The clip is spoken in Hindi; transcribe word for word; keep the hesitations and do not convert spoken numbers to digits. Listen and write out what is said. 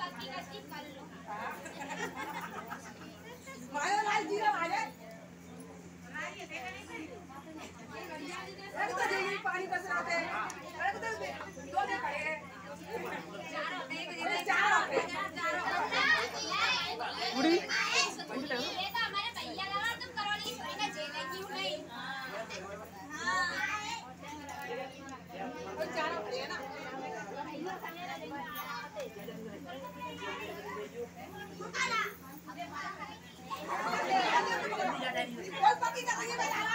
माया लाल जीरा मारे अरे तो देगी पानी बस आते अरे तो दो दे खड़े चार होते हैं चार होते हैं उड़ी ये तो हमारे भैया का तुम करोड़ी थोड़ी ना झेलेंगी नहीं हां तो चार खड़े है ना कोई पति का ये